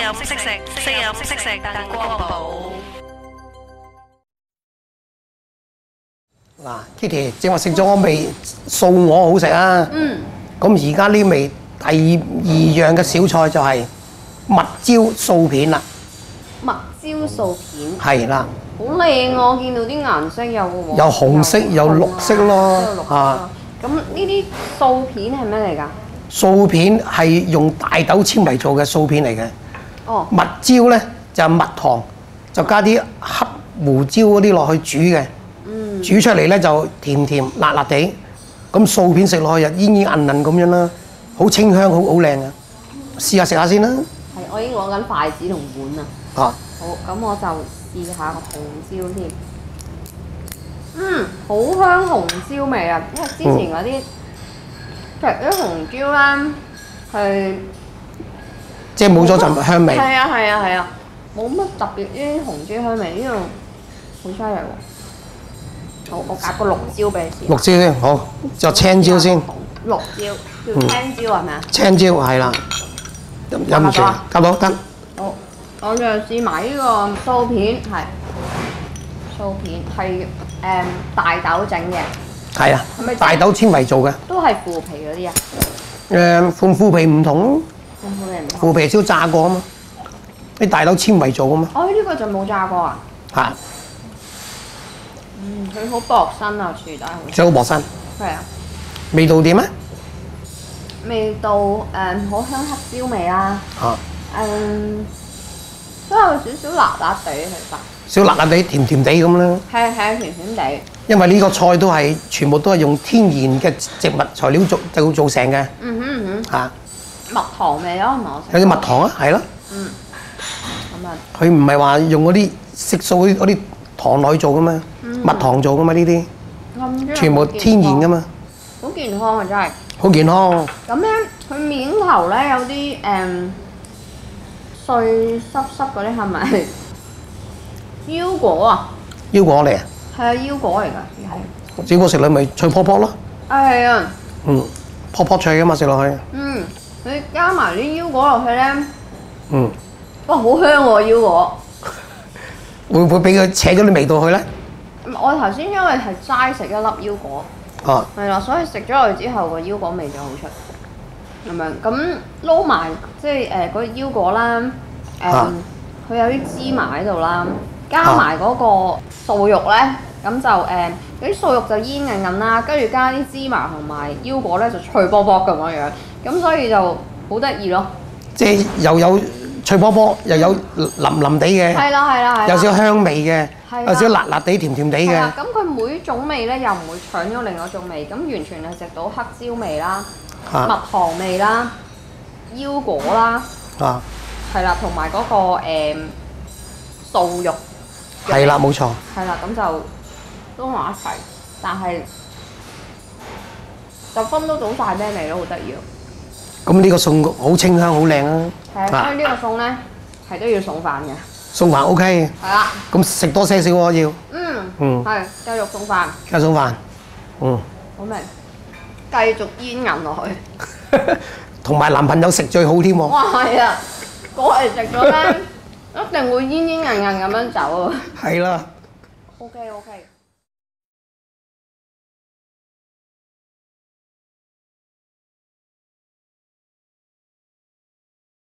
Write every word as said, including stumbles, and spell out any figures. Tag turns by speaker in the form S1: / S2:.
S1: 又唔識食，食又唔識食，燈光寶。
S2: 嗱，Kitty，正話食咗我味素鵝好食啊！
S3: 嗯。
S2: 咁而家呢味第二樣嘅小菜就係蜜椒素片啦。
S3: 蜜椒素片。
S2: 係啦。
S3: 好靚啊！我見到啲顏色有黃，
S2: 有紅色，有綠色咯。
S3: 啊。咁呢啲素片係咩嚟㗎？
S2: 素片係用大豆纖維做嘅素片嚟嘅。
S3: 哦。
S2: 蜜椒咧就係蜜糖，就加啲黑胡椒嗰啲落去煮嘅。嗯。煮出嚟咧就甜甜辣辣地，咁素片食落去就煙煙韌韌咁樣啦，好清香，好好靚啊！試下食下先啦。
S3: 係，我已經攞緊筷子同碗啦。
S2: 啊。
S3: 好，咁我就試下個紅椒先。嗯，好香紅椒味啊！因為之前嗰啲其實啲紅椒咧係
S2: 即係冇咗陣香味。
S3: 係啊係啊係啊，冇乜特別啲紅椒香味，呢度好犀利喎！好，我夾個綠椒俾你試。
S2: 綠椒先，好，就青椒先。
S3: 綠椒叫青椒係咪啊？
S2: 青椒係啦，飲唔住，夾到得。
S3: 好，我就試埋呢個素片，係素片係誒大豆整嘅。
S2: 係啊，
S3: 係咪
S2: 大豆纖維做嘅。
S3: 都係腐皮嗰啲啊？
S2: 誒，腐腐皮唔同咯。
S3: 腐皮唔同。
S2: 腐皮燒炸過啊嘛，啲大豆纖維做啊嘛。
S3: 哦，呢個就冇炸過啊？
S2: 係。
S3: 嗯，佢好薄身啊，薯仔好。
S2: 真係好薄身。
S3: 係啊。
S2: 味道點啊？
S3: 味道誒好香黑椒味啦。
S2: 啊。
S3: 誒，都有少少辣辣地其實。
S2: 少辣辣地、甜甜地咁啦。
S3: 係係甜甜地。
S2: 因為呢個菜都係全部都係用天然嘅植物材料做就做成嘅。
S3: 嗯哼嗯哼。
S2: 嚇。
S3: 蜜糖味咯，係咪我食？
S2: 有啲蜜糖啊，係咯。
S3: 嗯。咁啊。
S2: 佢唔係話用嗰啲色素嗰啲嗰啲糖落去做噶嘛，蜜糖做噶嘛呢啲，全部天然噶嘛。
S3: 好健康啊！真係。
S2: 好健康。
S3: 咁咧，佢面頭咧有啲誒碎濕濕嗰啲係咪腰果啊？
S2: 腰果嚟啊？
S3: 係啊，腰果嚟㗎，係。
S2: 腰果食落咪脆卜卜咯。
S3: 係啊。
S2: 嗯，卜卜脆噶嘛，食落去。
S3: 嗯，你加埋啲腰果落去咧。
S2: 嗯。
S3: 哇，好香喎腰果！
S2: 會唔會俾佢扯咗啲味道去咧？
S3: 我頭先因為係齋食一粒腰果。
S2: 啊。
S3: 係啦，所以食咗落去之後個腰果味就好出。咁樣咁撈埋即係誒嗰啲腰果啦，誒佢有啲芝麻喺度啦，加埋嗰個素肉咧，咁就誒嗰啲素肉就煙韌韌啦，跟住加啲芝麻同埋腰果咧就脆卜卜咁樣樣，咁所以就好得意咯。即
S2: 係又有脆卜卜，又有腍腍地嘅，
S3: 係啦係啦係啦，
S2: 有少香味嘅，有少辣辣地、甜甜地嘅。
S3: 咁佢每種味咧又唔會搶咗另外一種味，咁完全係食到黑椒味啦。蜜糖味啦，腰果啦，
S2: 啊，
S3: 係啦，同埋嗰個誒素肉，
S2: 係啦，冇錯，
S3: 係啦，咁就撈埋一齊，但係就分都到晒咩味咯，好得意咯。
S2: 咁呢個餸好清香，好靚啊！
S3: 係啊，所以呢個餸咧係都要餸飯嘅。
S2: 餸飯 OK。
S3: 係啦。
S2: 咁食多些少喎要。
S3: 嗯。
S2: 嗯。
S3: 係繼續餸飯。
S2: 繼續餸飯。嗯。
S3: 好味。繼續煙韌落去，
S2: 同埋男朋友食最好添喎。
S3: 哇，係啊！過嚟食咗咧，一定會煙煙韌韌咁樣走啊。
S2: 係啦。
S3: OK OK。